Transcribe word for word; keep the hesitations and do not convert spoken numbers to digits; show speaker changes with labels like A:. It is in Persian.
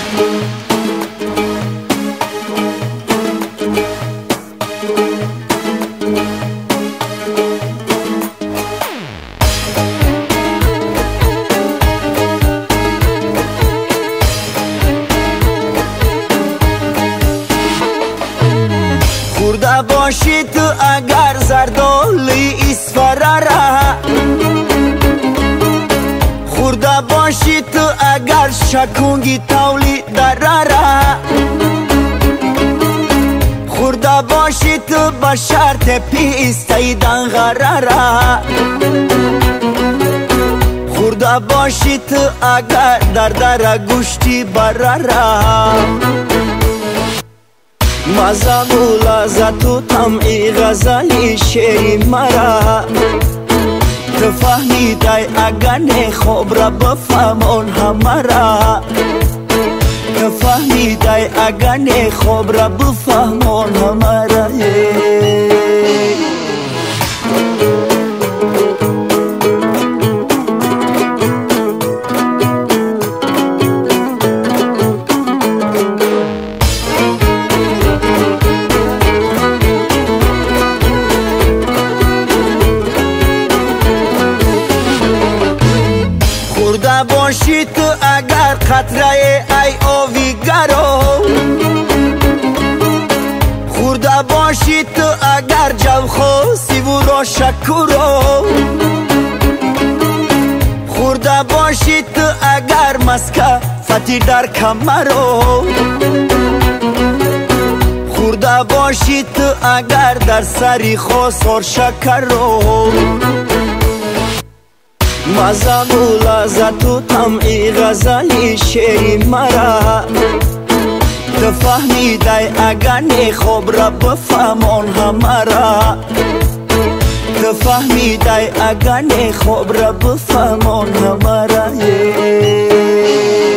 A: خورده باشی تو اگر زردالی اسفراره، خورده باشی تو اگر شکونگی تولی دراره، خورده باشی تو با شرط پیستیدن غراره، خورده باشی تو اگر در در گوشتی براره. مزه و لذت و طمعی غزلی شعری مرا، تو فهمیدی اگر خوب را بفهمون همه را، تو فهمیدی اگر خوب را بفهمون همه را. خورده باشی تو اگر قطره ای آویگرو، خورده باشی تو اگر جو خواستی و را شکرو، خورده باشی تو اگر مسکه فتی در کمرو، خورده باشی تو اگر در سری خسار شکر رو. مزه و لذت و طمعی غزلی شعری مرا، تو فهمیدی اگر خوب را بفهمون همه را، تو فهمیدی اگر خوب را بفهمون همه را.